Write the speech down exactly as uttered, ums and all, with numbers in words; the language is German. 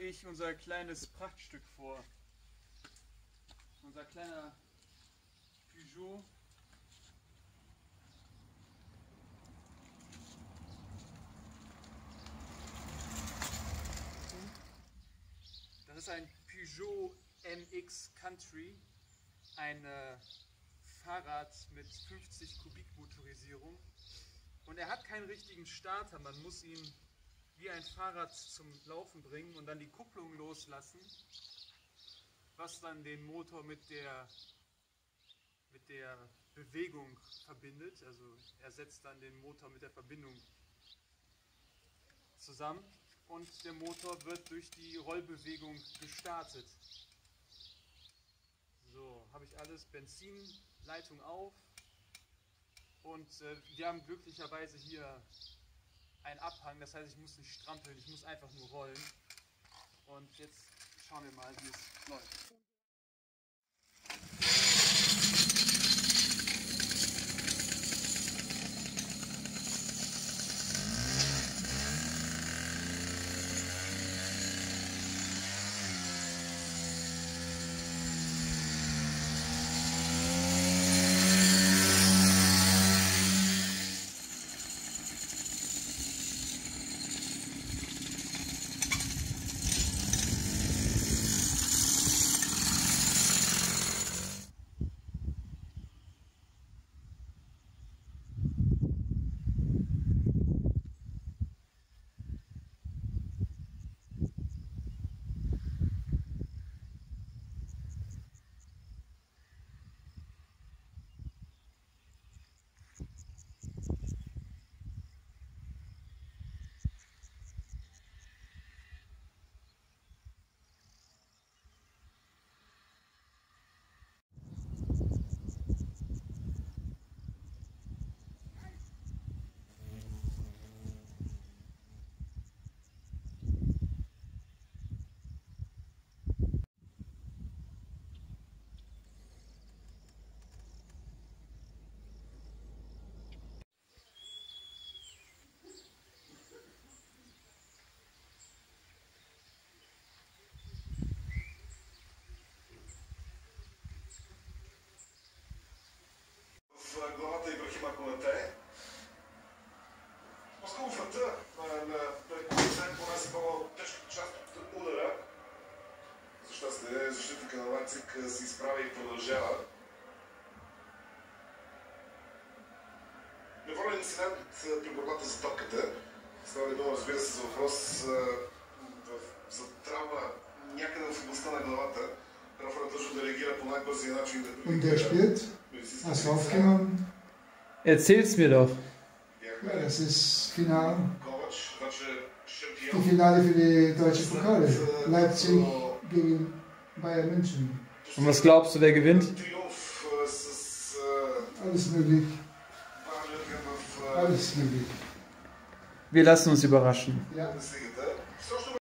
ich unser kleines Prachtstück vor. Unser kleiner Peugeot. Das ist ein Peugeot M X Country, ein äh, Fahrrad mit fünfzig Kubik Motorisierung. Und er hat keinen richtigen Starter, man muss ihn wie ein Fahrrad zum Laufen bringen und dann die Kupplung loslassen, was dann den Motor mit der, mit der Bewegung verbindet. Also er setzt dann den Motor mit der Verbindung zusammen und der Motor wird durch die Rollbewegung gestartet. So, habe ich alles, Benzinleitung auf. Und äh, wir haben glücklicherweise hier einen Abhang, das heißt, ich muss nicht strampeln, ich muss einfach nur rollen. Und jetzt schauen wir mal, wie es läuft. В главата Ибрахима Конате. По-скоро врата на Конате понася по-тежката част от удара. За щастие, защитника на Лайпциг се изправя и продължава. Неволен инцидент при борбата за топката. Става дума, разбира се, за въпрос за травма някъде в областта на главата. Реферът дължи да реагира по най-бързия начин. Und der spielt? Hast du aufgenommen? Erzähl's mir doch. Ja, das ist Final. Die Finale für die deutsche Pokale. Leipzig gegen Bayern München. Und was glaubst du, wer gewinnt? Alles möglich. Alles möglich. Wir lassen uns überraschen. Ja.